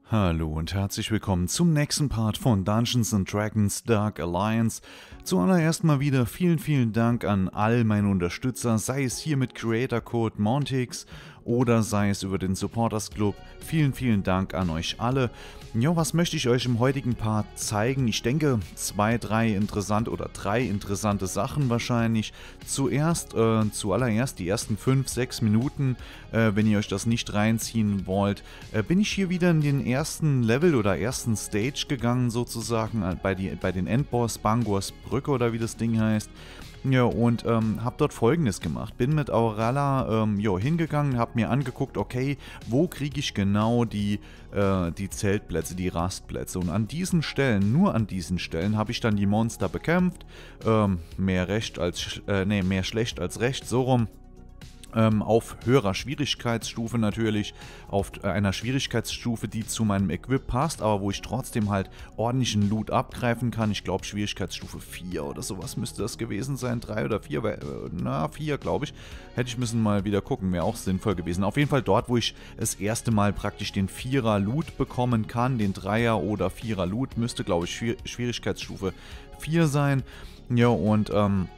Hallo und herzlich willkommen zum nächsten Part von Dungeons & Dragons Dark Alliance. Zuallererst mal wieder vielen Dank an all meine Unterstützer, sei es hier mit Creator Code Montix oder sei es über den Supporters Club. Vielen Dank an euch alle. Ja, was möchte ich euch im heutigen Part zeigen? Ich denke drei interessante Sachen wahrscheinlich. Zuallererst die ersten 5-6 Minuten, wenn ihr euch das nicht reinziehen wollt, bin ich hier wieder in den ersten Level oder ersten Stage gegangen sozusagen, bei den Endboss Bangors Brücke oder wie das Ding heißt. Ja, und habe dort Folgendes gemacht. Bin mit Aurella hingegangen, habe mir angeguckt, okay, wo kriege ich genau die Zeltplätze, die Rastplätze. Und an diesen Stellen, nur an diesen Stellen, habe ich dann die Monster bekämpft. Mehr schlecht als recht, so rum. Auf höherer Schwierigkeitsstufe natürlich, auf einer Schwierigkeitsstufe, die zu meinem Equip passt, aber wo ich trotzdem halt ordentlichen Loot abgreifen kann. Ich glaube Schwierigkeitsstufe 4 oder sowas müsste das gewesen sein, 3 oder 4, 4 glaube ich. Hätte ich müssen mal wieder gucken, wäre auch sinnvoll gewesen. Auf jeden Fall dort, wo ich das erste Mal praktisch den 4er Loot bekommen kann, den 3er oder 4er Loot, müsste glaube ich Schwierigkeitsstufe 4 sein. Ja, und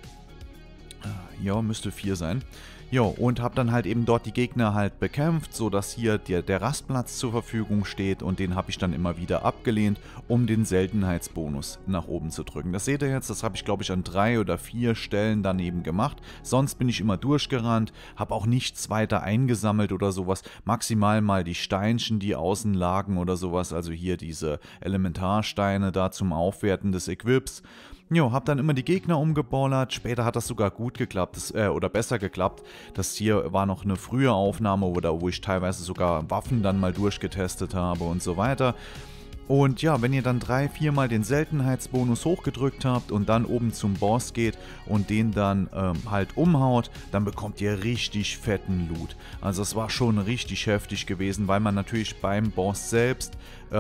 müsste 4 sein. Jo, und habe dann halt eben dort die Gegner halt bekämpft, sodass hier der Rastplatz zur Verfügung steht und den habe ich dann immer wieder abgelehnt, um den Seltenheitsbonus nach oben zu drücken. Das seht ihr jetzt, das habe ich glaube ich an 3 oder 4 Stellen dann eben gemacht. Sonst bin ich immer durchgerannt, habe auch nichts weiter eingesammelt oder sowas. Maximal mal die Steinchen, die außen lagen oder sowas, also hier diese Elementarsteine da zum Aufwerten des Equips. Jo, hab dann immer die Gegner umgeballert, später hat das sogar gut geklappt, oder besser geklappt. Das hier war noch eine frühe Aufnahme, wo ich teilweise sogar Waffen dann mal durchgetestet habe und so weiter. Und ja, wenn ihr dann 3-4 Mal den Seltenheitsbonus hochgedrückt habt und dann oben zum Boss geht und den dann halt umhaut, dann bekommt ihr richtig fetten Loot. Also es war schon richtig heftig gewesen, weil man natürlich beim Boss selbst,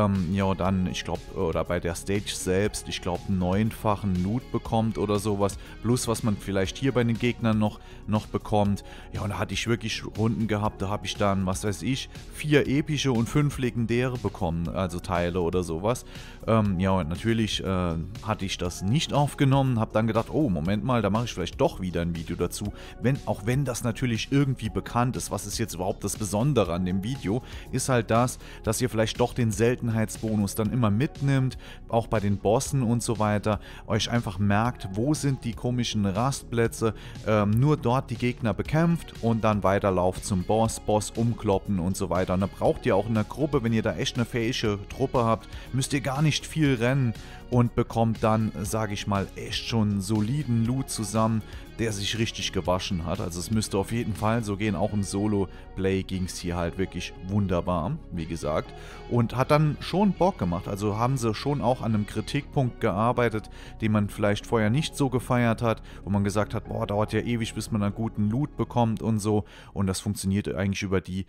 ich glaube, oder bei der Stage selbst, ich glaube, 9-fachen Loot bekommt oder sowas. Plus was man vielleicht hier bei den Gegnern noch bekommt. Ja, und da hatte ich wirklich Runden gehabt, da habe ich dann, was weiß ich, 4 epische und 5 legendäre bekommen, also Teile oder sowas. Und natürlich hatte ich das nicht aufgenommen, habe dann gedacht, oh, Moment mal, da mache ich vielleicht doch wieder ein Video dazu. Auch wenn das natürlich irgendwie bekannt ist, was ist jetzt überhaupt das Besondere an dem Video, ist halt das, dass ihr vielleicht doch den Seltenheitsbonus dann immer mitnimmt, auch bei den Bossen und so weiter, euch einfach merkt, wo sind die komischen Rastplätze, nur dort die Gegner bekämpft und dann weiterlauft zum Boss umkloppen und so weiter. Und da braucht ihr auch in der Gruppe, wenn ihr da echt eine fähige Truppe habt, müsst ihr gar nicht viel rennen und bekommt dann, sage ich mal, echt schon soliden Loot zusammen, der sich richtig gewaschen hat. Also es müsste auf jeden Fall so gehen, auch im Solo-Play ging es hier halt wirklich wunderbar, wie gesagt. Und hat dann schon Bock gemacht, also haben sie schon auch an einem Kritikpunkt gearbeitet, den man vielleicht vorher nicht so gefeiert hat, wo man gesagt hat, boah, dauert ja ewig, bis man einen guten Loot bekommt und so. Und das funktioniert eigentlich über die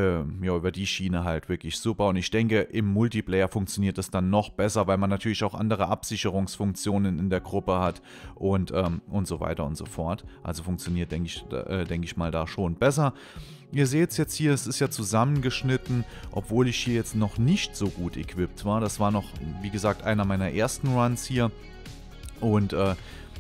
Schiene halt wirklich super. Und ich denke, im Multiplayer funktioniert das dann noch besser, weil man natürlich auch andere Absicherungsfunktionen in der Gruppe hat und so weiter und so fort. Also funktioniert, denke ich mal, da schon besser. Ihr seht es jetzt hier, es ist ja zusammengeschnitten, obwohl ich hier jetzt noch nicht so gut equipped war. Das war noch, wie gesagt, einer meiner ersten Runs hier. Und da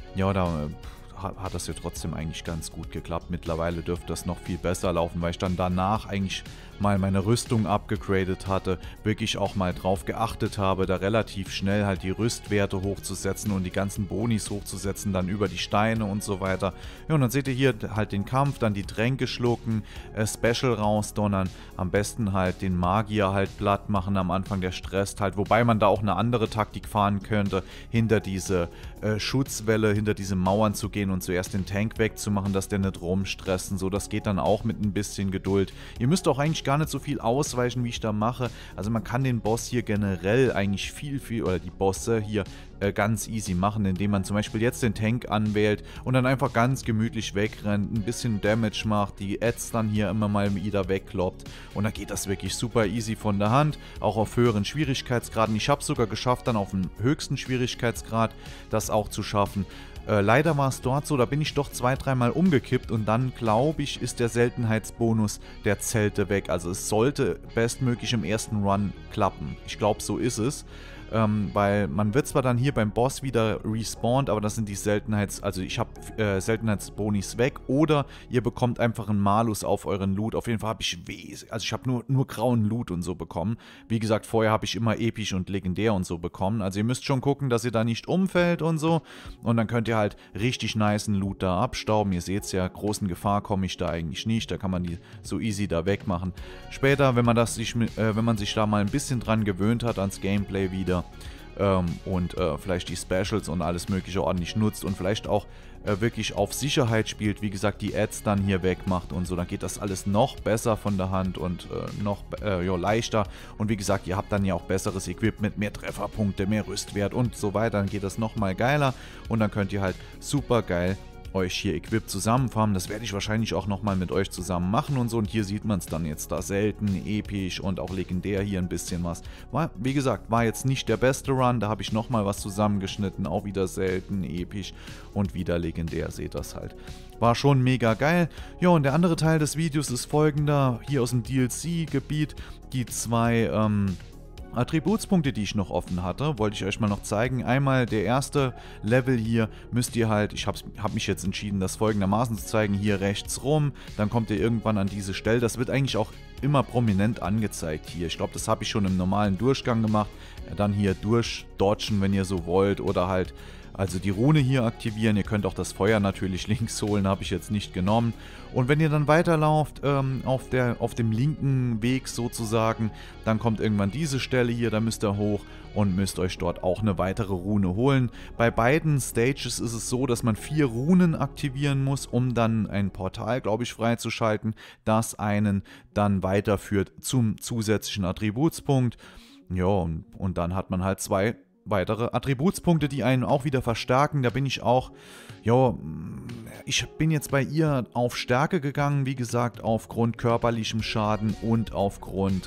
hat das ja trotzdem eigentlich ganz gut geklappt. Mittlerweile dürfte das noch viel besser laufen, weil ich dann danach eigentlich mal meine Rüstung abgegradet hatte, wirklich auch mal drauf geachtet habe, da relativ schnell halt die Rüstwerte hochzusetzen und die ganzen Bonis hochzusetzen, dann über die Steine und so weiter. Ja, und dann seht ihr hier halt den Kampf, dann die Tränke schlucken, Special rausdonnern, am besten halt den Magier halt platt machen am Anfang, der stresst halt, wobei man da auch eine andere Taktik fahren könnte, hinter diese Schutzwelle, hinter diese Mauern zu gehen und zuerst den Tank wegzumachen, dass der nicht rumstressen, so, das geht dann auch mit ein bisschen Geduld. Ihr müsst auch eigentlich gar nicht so viel ausweichen, wie ich da mache, also man kann den Boss hier generell eigentlich oder die Bosse hier ganz easy machen, indem man zum Beispiel jetzt den Tank anwählt und dann einfach ganz gemütlich wegrennt, ein bisschen Damage macht, die Ads dann hier immer mal wieder wegkloppt und dann geht das wirklich super easy von der Hand, auch auf höheren Schwierigkeitsgraden. Ich habe es sogar geschafft, dann auf dem höchsten Schwierigkeitsgrad das auch zu schaffen. Leider war es dort so, da bin ich doch 2-3 Mal umgekippt und dann, glaube ich, ist der Seltenheitsbonus der Zelte weg. Also es sollte bestmöglich im ersten Run klappen. Ich glaube, so ist es. Weil man wird zwar dann hier beim Boss wieder respawned, aber das sind die also ich habe Seltenheitsbonis weg oder ihr bekommt einfach einen Malus auf euren Loot. Auf jeden Fall habe ich also ich habe nur grauen Loot und so bekommen. Wie gesagt, vorher habe ich immer episch und legendär und so bekommen. Also ihr müsst schon gucken, dass ihr da nicht umfällt und so. Und dann könnt ihr halt richtig nicen Loot da abstauben. Ihr seht es ja, großen Gefahr komme ich da eigentlich nicht. Da kann man die so easy da wegmachen. Später, wenn man sich da mal ein bisschen dran gewöhnt hat ans Gameplay wieder, und vielleicht die Specials und alles mögliche ordentlich nutzt und vielleicht auch wirklich auf Sicherheit spielt, wie gesagt, die Ads dann hier wegmacht und so, dann geht das alles noch besser von der Hand und noch leichter. Und wie gesagt, ihr habt dann ja auch besseres Equipment, mehr Trefferpunkte, mehr Rüstwert und so weiter, dann geht das nochmal geiler und dann könnt ihr halt super geil euch hier Equip zusammenfarmen. Das werde ich wahrscheinlich auch nochmal mit euch zusammen machen und so. Und hier sieht man es dann jetzt da selten, episch und auch legendär hier ein bisschen was. Wie gesagt, war jetzt nicht der beste Run. Da habe ich nochmal was zusammengeschnitten. Auch wieder selten, episch und wieder legendär. Seht das halt. War schon mega geil. Ja, und der andere Teil des Videos ist folgender. Hier aus dem DLC-Gebiet die zwei Attributspunkte, die ich noch offen hatte, wollte ich euch mal noch zeigen. Einmal der erste Level hier müsst ihr halt, ich habe mich jetzt entschieden, das folgendermaßen zu zeigen, hier rechts rum, dann kommt ihr irgendwann an diese Stelle. Das wird eigentlich auch immer prominent angezeigt hier. Ich glaube, das habe ich schon im normalen Durchgang gemacht. Dann hier durchdodgen, wenn ihr so wollt, oder halt also die Rune hier aktivieren. Ihr könnt auch das Feuer natürlich links holen, habe ich jetzt nicht genommen. Und wenn ihr dann weiterlauft auf dem linken Weg sozusagen, dann kommt irgendwann diese Stelle hier, da müsst ihr hoch und müsst euch dort auch eine weitere Rune holen. Bei beiden Stages ist es so, dass man 4 Runen aktivieren muss, um dann ein Portal, glaube ich, freizuschalten, das einen dann weiterführt zum zusätzlichen Attributspunkt. Ja, und dann hat man halt 2 weitere Attributspunkte, die einen auch wieder verstärken. Da bin ich auch, ja, ich bin jetzt bei ihr auf Stärke gegangen, wie gesagt, aufgrund körperlichem Schaden und aufgrund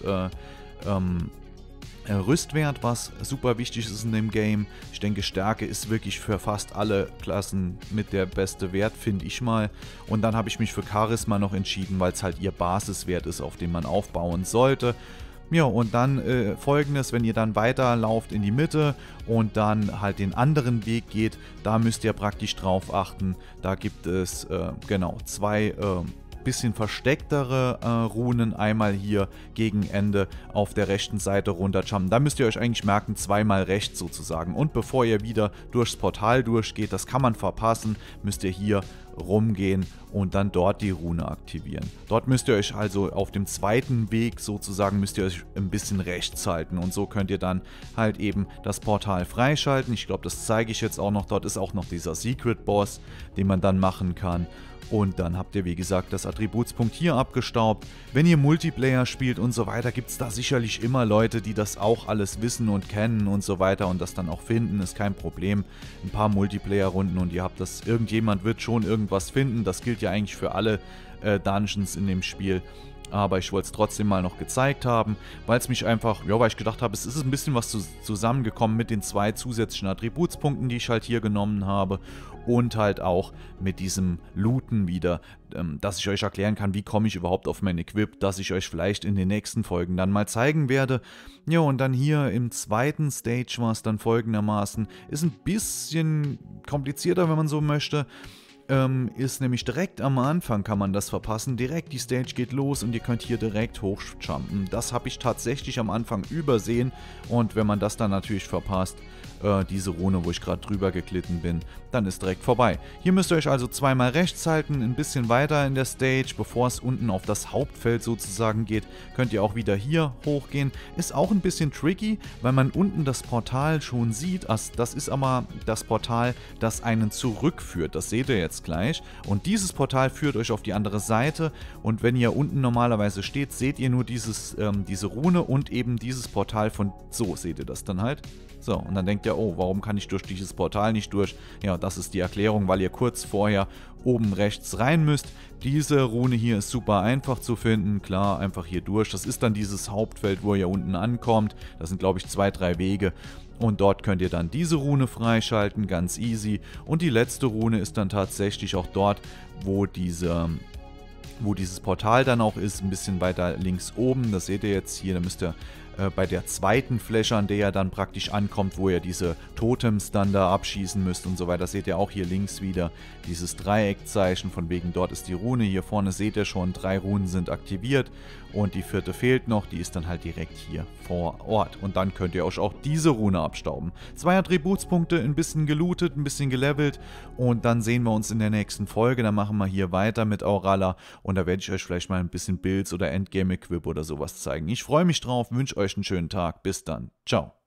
Rüstwert, was super wichtig ist in dem Game. Ich denke, Stärke ist wirklich für fast alle Klassen mit der beste Wert, finde ich mal. Und dann habe ich mich für Charisma noch entschieden, weil es halt ihr Basiswert ist, auf den man aufbauen sollte. Ja, und dann folgendes, wenn ihr dann weiterlauft in die Mitte und dann halt den anderen Weg geht, da müsst ihr praktisch drauf achten. Da gibt es genau 2 bisschen verstecktere Runen, einmal hier gegen Ende auf der rechten Seite runterjumpen. Da müsst ihr euch eigentlich merken, 2-mal rechts sozusagen. Und bevor ihr wieder durchs Portal durchgeht, das kann man verpassen, müsst ihr hier rumgehen und dann dort die Rune aktivieren. Dort müsst ihr euch also auf dem zweiten Weg sozusagen, müsst ihr euch ein bisschen rechts halten und so könnt ihr dann halt eben das Portal freischalten. Ich glaube, das zeige ich jetzt auch noch. Dort ist auch noch dieser Secret Boss, den man dann machen kann. Und dann habt ihr, wie gesagt, das Attributspunkt hier abgestaubt. Wenn ihr Multiplayer spielt und so weiter, gibt es da sicherlich immer Leute, die das auch alles wissen und kennen und so weiter und das dann auch finden, ist kein Problem. Ein paar Multiplayer-Runden und ihr habt das, irgendjemand wird schon irgendwas finden. Das gilt ja eigentlich für alle Dungeons in dem Spiel. Aber ich wollte es trotzdem mal noch gezeigt haben, weil es mich einfach, ja, weil ich gedacht habe, es ist ein bisschen was zusammengekommen mit den 2 zusätzlichen Attributspunkten, die ich halt hier genommen habe und halt auch mit diesem Looten wieder, dass ich euch erklären kann, wie komme ich überhaupt auf mein Equip, dass ich euch vielleicht in den nächsten Folgen dann mal zeigen werde. Ja, und dann hier im zweiten Stage war es dann folgendermaßen, ist ein bisschen komplizierter, wenn man so möchte. Ist nämlich direkt am Anfang kann man das verpassen, direkt die Stage geht los und ihr könnt hier direkt hochjumpen. Das habe ich tatsächlich am Anfang übersehen und wenn man das dann natürlich verpasst, diese Rune, wo ich gerade drüber geglitten bin, dann ist direkt vorbei. Hier müsst ihr euch also 2-mal rechts halten, ein bisschen weiter in der Stage, bevor es unten auf das Hauptfeld sozusagen geht, könnt ihr auch wieder hier hochgehen. Ist auch ein bisschen tricky, weil man unten das Portal schon sieht. Das ist aber das Portal, das einen zurückführt. Das seht ihr jetzt gleich. Und dieses Portal führt euch auf die andere Seite. Und wenn ihr unten normalerweise steht, seht ihr nur diese Rune und eben dieses Portal von... So seht ihr das dann halt. So, und dann denkt ihr, oh, warum kann ich durch dieses Portal nicht durch? Ja, das ist die Erklärung, weil ihr kurz vorher oben rechts rein müsst. Diese Rune hier ist super einfach zu finden, klar, einfach hier durch. Das ist dann dieses Hauptfeld, wo ihr unten ankommt. Das sind, glaube ich, 2, 3 Wege. Und dort könnt ihr dann diese Rune freischalten, ganz easy. Und die letzte Rune ist dann tatsächlich auch dort, wo dieses Portal dann auch ist, ein bisschen weiter links oben. Das seht ihr jetzt hier, da müsst ihr bei der zweiten Fläche, an der ihr dann praktisch ankommt, wo ihr diese Totems dann da abschießen müsst und so weiter, seht ihr auch hier links wieder dieses Dreieckzeichen, von wegen dort ist die Rune. Hier vorne seht ihr schon, 3 Runen sind aktiviert und die 4. fehlt noch, die ist dann halt direkt hier vor Ort. Und dann könnt ihr euch auch diese Rune abstauben. 2 Attributspunkte, ein bisschen gelootet, ein bisschen gelevelt und dann sehen wir uns in der nächsten Folge. Dann machen wir hier weiter mit Aurala und da werde ich euch vielleicht mal ein bisschen Builds oder Endgame-Equip oder sowas zeigen. Ich freue mich drauf, wünsche euch einen schönen Tag. Bis dann. Ciao.